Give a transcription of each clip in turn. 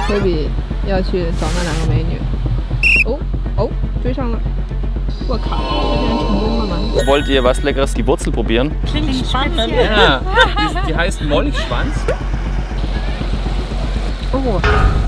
Toby 要去找那2个美女。哦，追上了！我靠，这竟然成功了吗 Wollt ihr was Leckeres, die Wurzel probieren? Klingt spannend. Ja, die heißt Molchschwanz. Oh.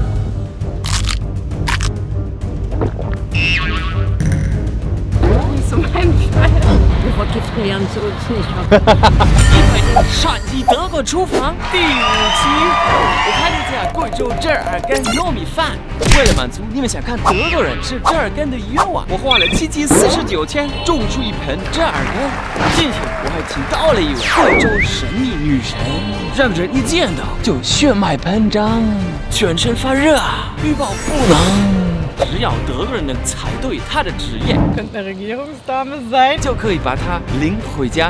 Nicht so mein Fall. Wir vergiften zu uns nicht. 上集德国厨房第5期，我开了一家贵州折耳根糯米饭。为了满足你们想看德国人吃折耳根的愿望，我花了7期49天种出一盆折耳根。今天我还请到了一位贵州神秘女神，让人一见到就血脉喷张，全身发热，欲罢不能。只要德国人能猜对她的职业， Könnte eine Regierungsdame sein. 就可以把她领回家。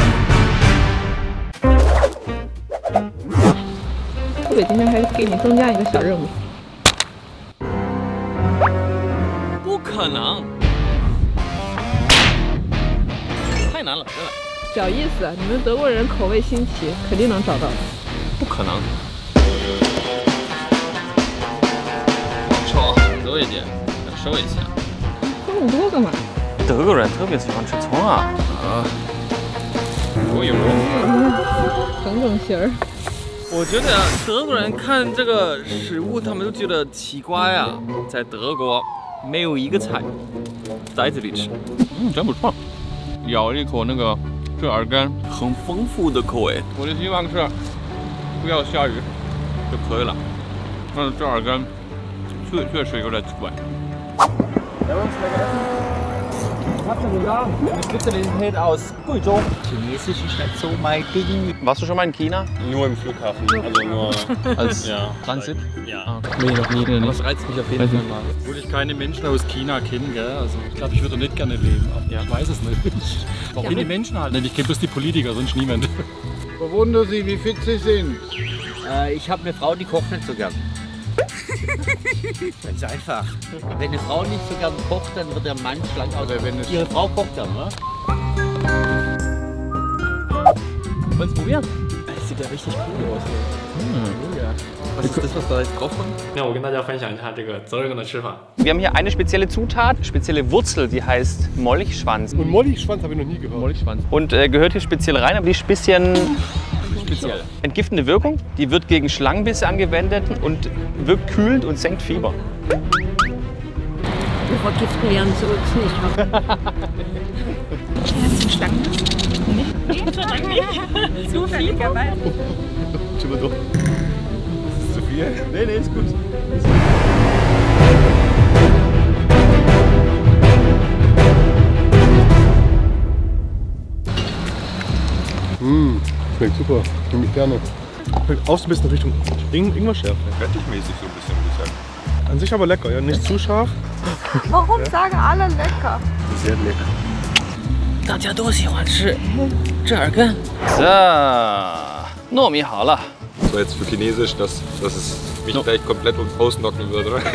Toby 今天还给你增加一个小任务。 不可能，太难了，真的。 小意思，你们德国人口味新奇，肯定能找到。 不可能。葱多一点，再收一下。 这么多干嘛？ 德国人特别喜欢吃葱啊！我有整形儿。 我觉得德国人看这个食物，他们都觉得奇怪啊。在德国，没有一个菜在这里吃。真不错。咬一口那个折耳根，很丰富的口味。我的希望是不要下雨就可以了。但是折耳根确实有点奇怪。 Eine Spezialität aus Guizhou. Chinesisch ist nicht so mein Ding. Warst du schon mal in China? Nur im Flughafen, also nur Als ja. Transit? Ja. Nee, noch nie. Das reizt mich auf jeden Fall mal. Obwohl ich keine Menschen aus China kenne, gell? Also ich glaube, ich würde nicht gerne leben. Aber ich weiß es nicht. Warum die Menschen halt nicht? Ich kenne bloß die Politiker, sonst niemand. Bewundere Sie, wie fit Sie sind. Ich habe eine Frau, die kocht nicht so gern. Ganz einfach. Wenn eine Frau nicht so gern kocht, dann wird der Mann schlank aus. Ihre Frau kocht gern, ne? Willst du probieren? Das sieht ja richtig cool aus. Was ist das, was da jetzt drauf kommt? Ja, 我跟大家分享一下这个折耳根的吃法。 Wir haben hier eine spezielle Zutat, spezielle Wurzel, die heißt Molchschwanz. Und Molchschwanz habe ich noch nie gehört. Molchschwanz. Und gehört hier speziell rein, aber die ist ein bisschen speziell. Entgiftende Wirkung, die wird gegen Schlangenbisse angewendet und wirkt kühlend und senkt Fieber. Wir vergiften zu uns nicht. Kennst du Schlangen? Nicht? Nicht? Zufälligerweise. Schon mal doch. Ist zu viel? Nee, ist gut. Schmeckt super. Nehme ich gerne. Schmeckt auch so ein bisschen Richtung Ingwerschärfe. Fertigmäßig so ein bisschen, würde ich sagen. An sich aber lecker, ja. Nicht zu scharf. Warum sagen alle lecker? Sehr lecker. 大家都喜欢吃折耳根。 So, Nomi好了。 Das war jetzt für Chinesisch, dass es mich gleich komplett ausnocken würde, oder?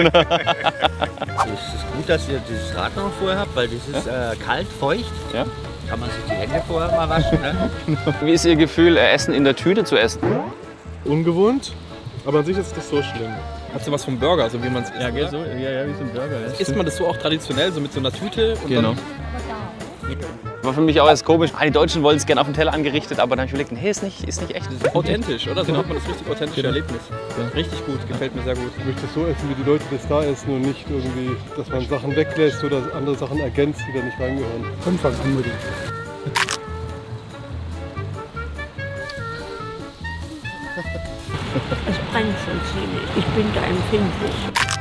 Es ist gut, dass ihr dieses Rad noch vorher habt, weil das ist kalt, feucht. Ja. Kann man sich die Hände vorher mal waschen, ne? Wie ist Ihr Gefühl, Essen in der Tüte zu essen? Ungewohnt, aber an sich ist es nicht so schlimm. Hat so was vom Burger, so wie man es isst? Ja, geht so. Ja, wie so ein Burger. Ja. Isst man das so auch traditionell, so mit so einer Tüte? Und Genau. War für mich auch erst komisch. Die Deutschen wollen es gerne auf dem Teller angerichtet, aber dann habe ich überlegt, nee, ist nicht echt. dann authentisch, oder? So hat man das richtig authentische Erlebnis. Richtig gut, gefällt mir sehr gut. Ich möchte es so essen, wie die Leute das da essen und nicht irgendwie, dass man Sachen weglässt oder andere Sachen ergänzt, die da nicht reingehören. Anfang unbedingt. Es brennt sonst ziemlich. Ich bin da empfindlich.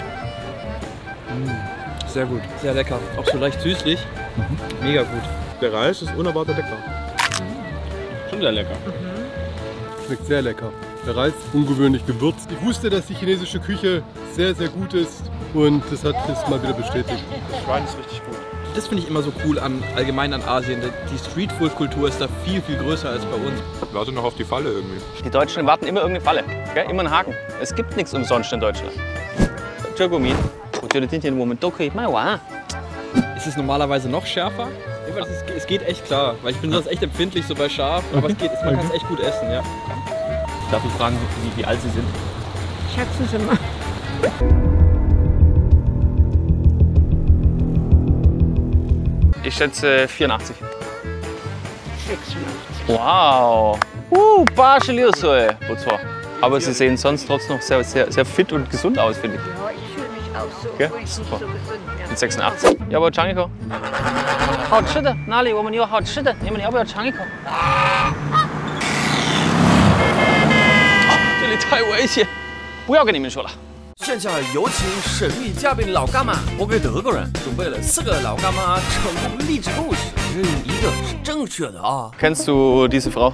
Sehr gut, sehr lecker. Auch so leicht süßlich. Mega gut. Der Reis ist unerwartet lecker. Schon sehr lecker. Schmeckt sehr lecker. Der Reis ungewöhnlich gewürzt. Ich wusste, dass die chinesische Küche sehr, sehr gut ist und das hat es mal wieder bestätigt. Das Schwein ist richtig gut. Das finde ich immer so cool allgemein an Asien. Die Streetfood-Kultur ist da viel, viel größer als bei uns. Warte noch auf die Falle irgendwie. Die Deutschen warten immer irgendeine Falle. Gell? Immer einen Haken. Es gibt nichts umsonst in Deutschland. Tschögomin. Ist es normalerweise noch schärfer? Es geht echt klar, weil ich bin sonst echt empfindlich so bei scharf, aber es geht, man kann es echt gut essen, ja. Darf ich fragen, wie alt Sie sind? Schätzen Sie mal. Ich schätze 84. 86. Wow. Barsche Liosoe. Aber Sie sehen sonst trotzdem noch sehr fit und gesund aus, finde ich. Ja, ich fühle mich auch so. Okay, obwohl ich nicht super. so gesund bin. Mit 86. Ja, aber Changico. 好吃的，哪里我们有好吃的？你们要不要尝一口？这里太危险，不要跟你们说了。 现在有请神秘嘉宾老干妈。我给德国人准备了4个老干妈成功励志故事，只有1个是正确的啊。 Kennst du diese Frau?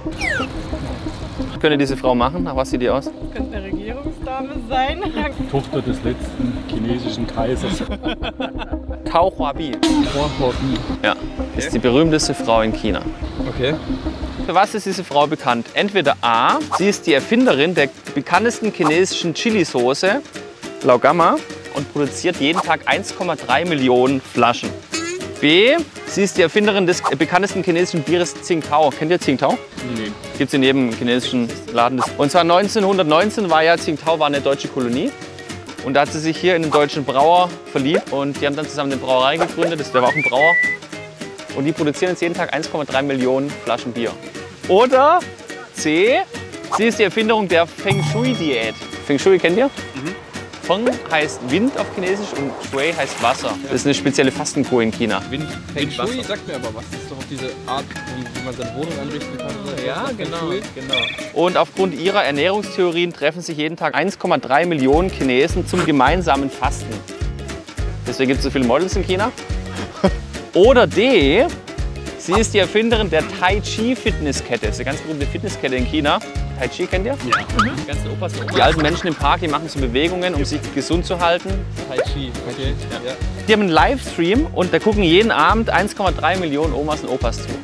Könnte diese Frau machen? Nach was sieht die aus? Könnte eine Regierungsdame sein. Tochter des letzten chinesischen Kaisers. Tao Huabi. Ja, ist die berühmteste Frau in China. Okay. Für was ist diese Frau bekannt? Entweder A, sie ist die Erfinderin der bekanntesten chinesischen Chili-Soße, Laogama, und produziert jeden Tag 1,3 Millionen Flaschen. B, sie ist die Erfinderin des bekanntesten chinesischen Bieres Tsingtao. Kennt ihr Tsingtao? Nee. Gibt es in jedem chinesischen Laden. Und zwar 1919 war ja Tsingtao eine deutsche Kolonie. Und da hat sie sich hier in den deutschen Brauer verliebt und die haben dann zusammen eine Brauerei gegründet. Der war auch ein Brauer. Und die produzieren jetzt jeden Tag 1,3 Millionen Flaschen Bier. Oder C, sie ist die Erfinderung der Feng Shui-Diät. Feng Shui kennt ihr? Feng heißt Wind auf Chinesisch und Shui heißt Wasser. Das ist eine spezielle Fastenkur in China. Feng Shui sagt mir aber was. Das ist doch auf diese Art, wie man seine Wohnung einrichten kann. Ja, genau. Und aufgrund ihrer Ernährungstheorien treffen sich jeden Tag 1,3 Millionen Chinesen zum gemeinsamen Fasten. Deswegen gibt es so viele Models in China. Oder D, sie ist die Erfinderin der Tai Chi Fitnesskette. Das ist eine ganz berühmte Fitnesskette in China. Tai Chi kennt ihr? Ja. Die ganzen Opas und Die alten Menschen im Park, die machen so Bewegungen, um sich gesund zu halten. Tai Chi, okay. Ja. Die haben einen Livestream und da gucken jeden Abend 1,3 Millionen Omas und Opas zu.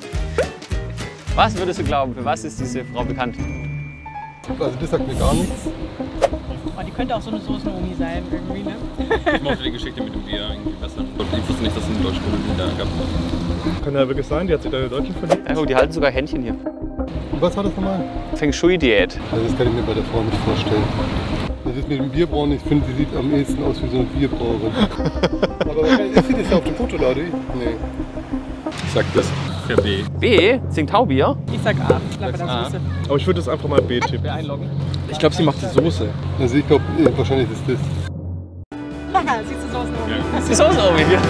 Was würdest du glauben, für was ist diese Frau bekannt? Also das sagt mir gar nichts. Oh, die könnte auch so eine Soßenomi sein irgendwie, ne? Ich mochte die Geschichte mit dem Bier irgendwie besser. Ich wusste nicht, dass es eine deutsche Kolonie da gab. Kann ja wirklich sein, die hat sich da in Deutschen verliebt. Ja, guck, die halten sogar Händchen hier. Und was war das nochmal? Feng Shui-Diät. Also das kann ich mir bei der Frau nicht vorstellen. Das ist mit dem Bierbrauen, ich finde, sie sieht am ehesten aus wie so eine Bierbrauerin. Aber wahrscheinlich sieht das ja auf dem Foto da, oder? Nee. Ich sag das für B. B, Tsingtao-Bier. Ich sag A. Ich glaube, das Soße. Aber ich würde das einfach mal B tippen. Einloggen. Ich glaube, sie macht die Soße. Also ich glaube, wahrscheinlich ist das. Haha, siehst du Soßenomi? Das ist die Soßenomi hier.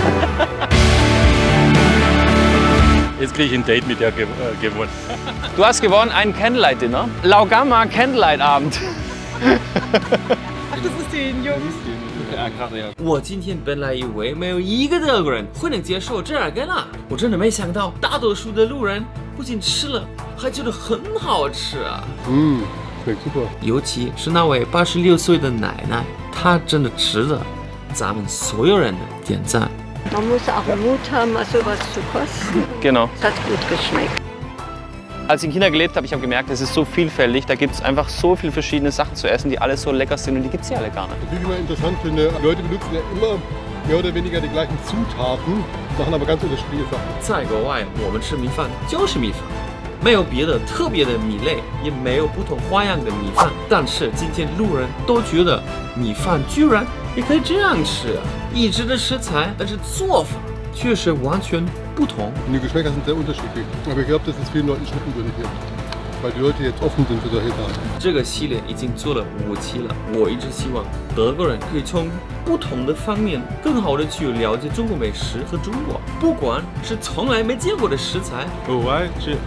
Jetzt kriege ich ein Date mit der gewonnen. Du hast gewonnen ein Candlelight-Dinner. Laogama Candlelight-Abend. Ach, das ist den Jungs. 我今天本来以为没有1个德国人会能接受这耳根啊！我真的没想到，大多数的路人不仅吃了，还觉得很好吃啊！ Schmeckt super. 尤其是那位86岁的奶奶，她真的值得咱们所有人的点赞。 Man muss auch Mut haben, mal sowas zu kosten. Genau. Es hat gut geschmeckt. Als ich in China gelebt habe, ich habe gemerkt, es ist so vielfältig. Da gibt es einfach so viele verschiedene Sachen zu essen, die alle so lecker sind und die gibt es ja alle gar nicht. Was ich immer interessant finde, Leute benutzen ja immer mehr oder weniger die gleichen Zutaten, machen aber ganz unterschiedliche Sachen. 在国外，我们吃米饭就是米饭，没有别的特别的米类，也没有不同花样的米饭。但是今天路人都觉得米饭居然也可以这样吃，一致的食材，但是做法却是完全不同。 Und die Geschmäcker sind sehr unterschiedlich. Aber ich glaube, das ist vielen Leuten schmecken würde hier. Weil die Leute jetzt offen sind für solche Sachen. 这个系列已经做了5期了，我一直希望德国人可以从不同的方面更好的去了解中国美食和中国，不管是从来没见过的食材， Why?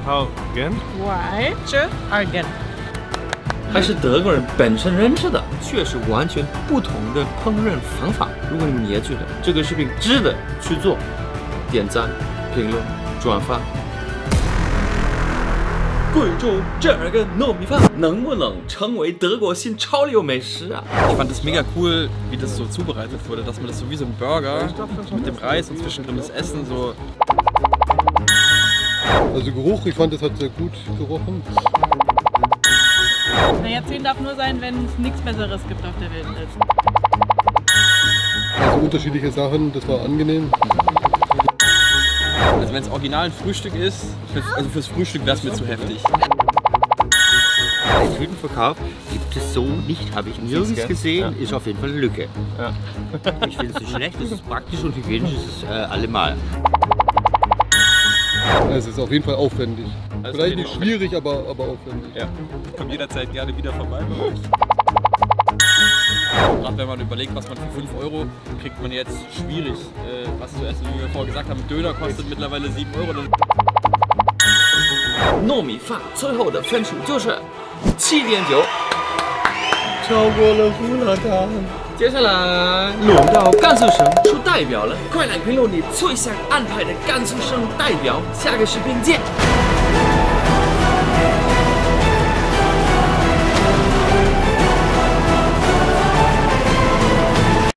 Argen. 还是德国人本身认知的，却是完全不同的烹饪方法。如果你们也觉得这个视频值得去做，点赞、评论、转发。贵州这儿个糯米饭能不能成为德国新潮流美食啊？ Ich fand das mega cool, wie das so zubereitet wurde, dass man das so wie so ein Burger mit dem Reis und zwischendrin das Essen so. Also Geruch, ich fand, das hat sehr gut gerochen. Naja, 10 darf nur sein, wenn es nichts Besseres gibt auf der Welt als. Also unterschiedliche Sachen, das war angenehm. Also wenn es original ein Frühstück ist, also fürs Frühstück wäre es mir zu heftig. Tütenverkauf gibt es so nicht, habe ich nirgends gesehen, ist auf jeden Fall eine Lücke. Ja. Ich finde es nicht schlecht, es ist praktisch und hygienisch, es ist allemal. Es ist auf jeden Fall aufwendig. Also Vielleicht nicht schwierig, aber aufwendig. Ja. Komm jederzeit gerne wieder vorbei bei euch. Gerade wenn man überlegt, was man für 5 € kriegt man jetzt schwierig was zu essen. Wie wir vorher gesagt haben, Döner kostet mittlerweile 7 €. 糯米饭最后的分数就是7.9。 超过了胡辣汤。 接下来轮到甘肃省出代表了，快来评论你最想安排的甘肃省代表。下个视频见。